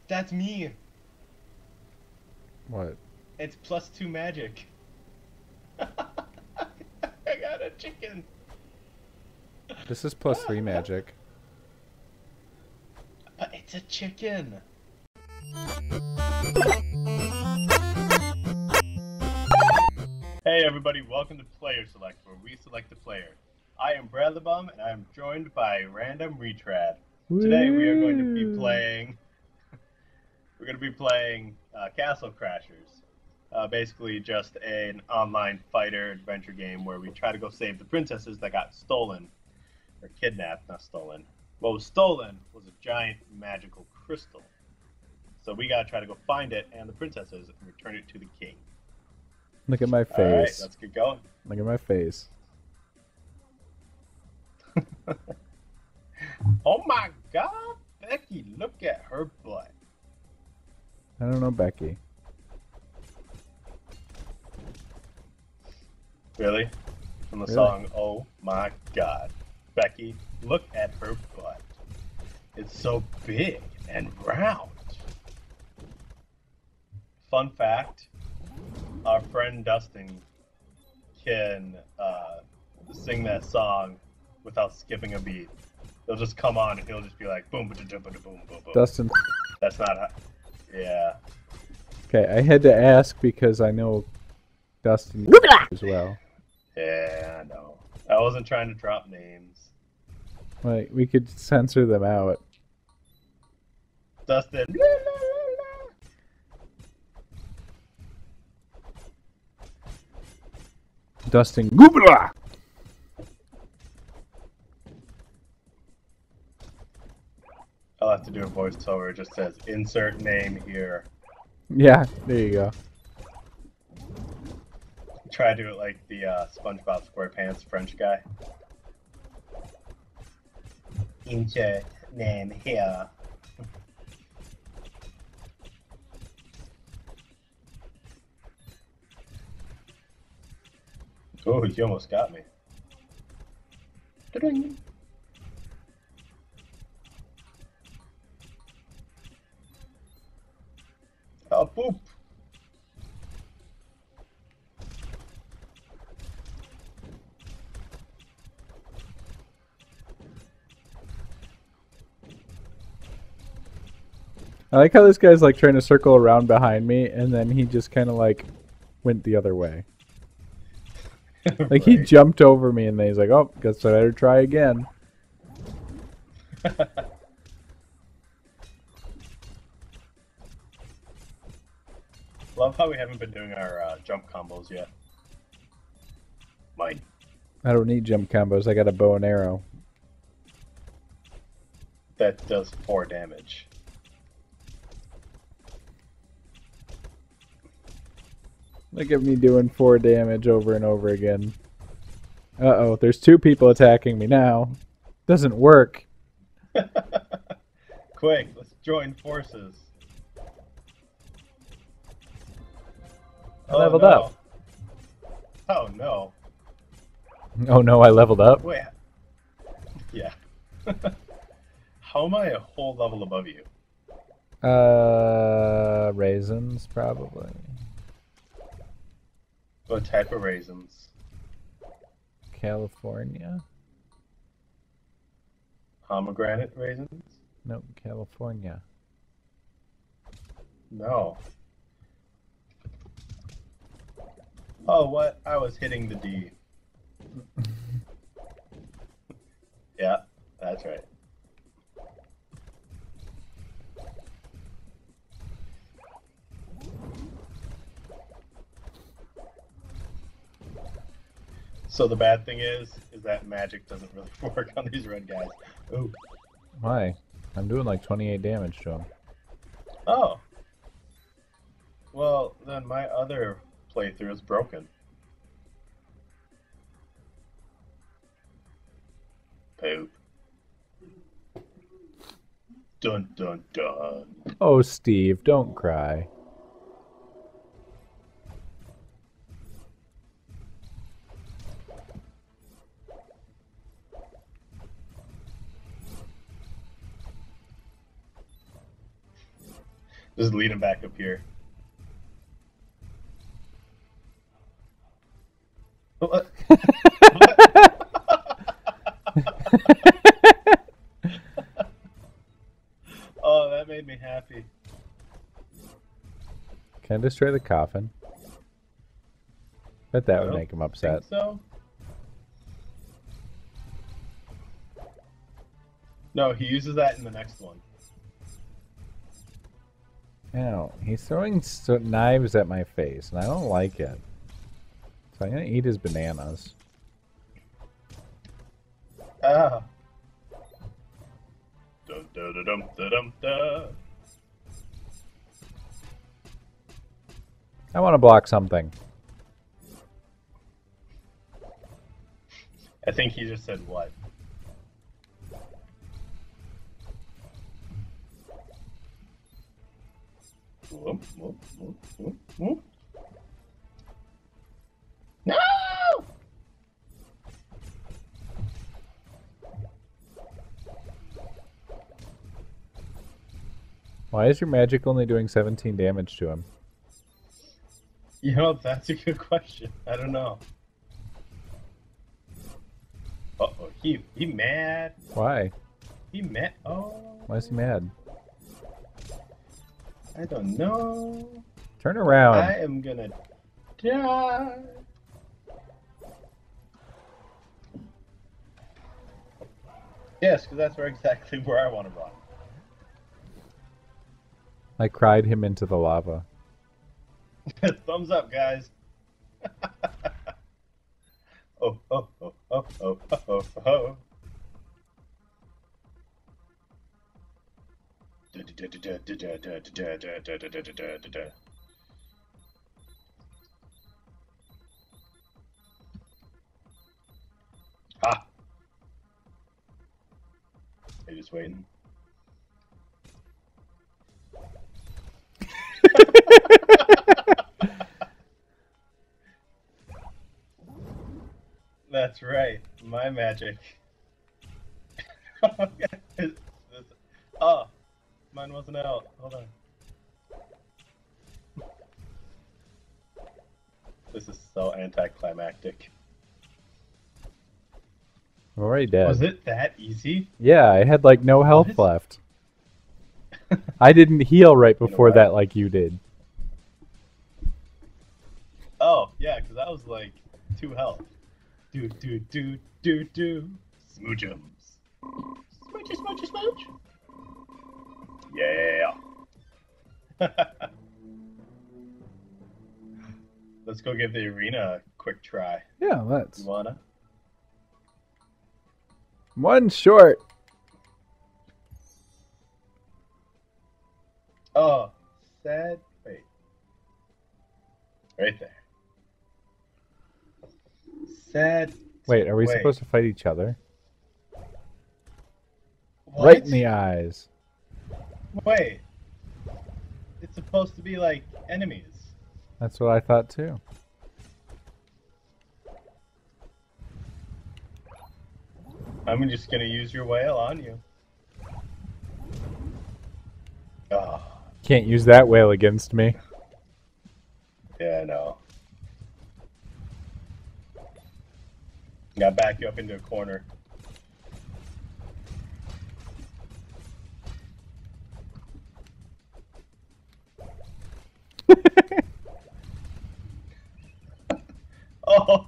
That's me. What? It's +2 magic. I got a chicken. This is +3 magic. But it's a chicken. Hey everybody, welcome to Player Select, where we select a player. I am Bradley Bum, and I am joined by Random Retrad. Today we are going to be playing. We're going to be playing Castle Crashers. Basically, just an online fighter adventure game where we try to go save the princesses that got stolen, or kidnapped, not stolen. What was stolen was a giant magical crystal. So we gotta try to go find it and the princesses and return it to the king. Look at my face. Alright, let's get going. Look at my face. Oh my god, Becky, look at her butt. I don't know Becky. Really? From the Really? song Oh My God. Becky, look at her butt. It's so big and round. Fun fact, our friend Dustin can sing that song without skipping a beat. He'll just come on and he'll just be like boom, boom, boom, boom, boom, boom. Dustin. That's not how. Yeah. Okay, I had to ask because I know Dustin as well. Yeah, I know. I wasn't trying to drop names. Like, we could censor them out. Dustin. Dustin Goobla! I'll have to do a voiceover. It just says insert name here. Yeah, there you go. Try to do it like the SpongeBob SquarePants French guy. Insert name here. Oh, you almost got me. Ta-ding. Oh, boop. I like how this guy's like trying to circle around behind me and then he just kind of like went the other way. Like he Right. jumped over me and then he's like, oh, guess I better try again. Love how we haven't been doing our jump combos yet. Mine. I don't need jump combos. I got a bow and arrow. That does 4 damage. Look at me doing 4 damage over and over again. Uh-oh, there's 2 people attacking me now. Doesn't work. Quick, let's join forces. I leveled up. Oh no. Oh no, I leveled up. Wait. Yeah. How am I a whole level above you? Raisins, probably. What type of raisins? California? Pomegranate raisins? Nope, California. No. Oh, what? I was hitting the D. Yeah, that's right. So the bad thing is that magic doesn't really work on these red guys. Ooh. Why? I'm doing like 28 damage to him. Oh. Well, then my other playthrough is broken. Poop. Dun dun dun. Oh, Steve, don't cry. Just lead him back up here. What? Oh, that made me happy. Can I destroy the coffin? Bet that would make him upset. Think so? No, he uses that in the next one. Now, he's throwing knives at my face, and I don't like it. So I'm gonna eat his bananas. Ah. Dum da da dum da dum da. I want to block something. I think he just said what? Whoop, whoop, whoop, whoop, whoop. No! Why is your magic only doing 17 damage to him? You know, that's a good question. I don't know. Uh-oh, he mad. Why? He mad. Oh. Why is he mad? I don't know. Turn around. I am gonna die. Yes, because that's exactly where I want to run. I cried him into the lava. Thumbs up, guys. Oh, oh, oh, oh, oh, oh, oh. Ah. Are you just waiting? That's right, my magic. Oh, mine wasn't out. Hold on. This is so anticlimactic. I'm already dead. Was it that easy? Yeah, I had like no health What? left. I didn't heal right You know before what? that like you did. Oh, yeah, because that was like 2 health. Do. Smoochums. Smoochy, smoochy, smooch. Yeah. Let's go give the arena a quick try. Yeah, let's. You wanna? One short. Oh, sad. Wait. Right there. Sad. Wait, are we Wait. supposed to fight each other? What? Right in the eyes. Wait. It's supposed to be like enemies. That's what I thought too. I'm just gonna use your whale on you. Oh, Can't use that whale against me. yeah, I know. Gotta back you up into a corner. Oh.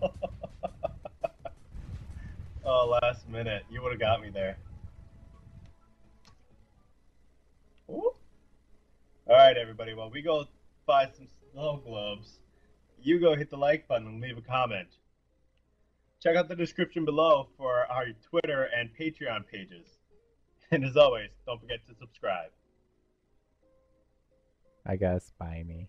Oh, last minute. You would have got me there. Ooh. All right, everybody. Well, we go buy some snow globes. You go hit the like button and leave a comment. Check out the description below for our Twitter and Patreon pages. And as always, don't forget to subscribe. I gotta spy me.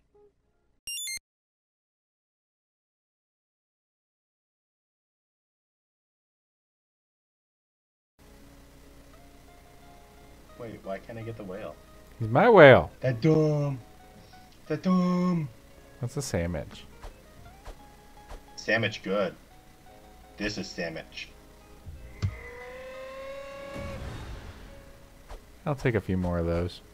Wait, why can't I get the whale? He's my whale. That dumb. That dumb. That's a sandwich. Sandwich good. This is sandwich. I'll take a few more of those.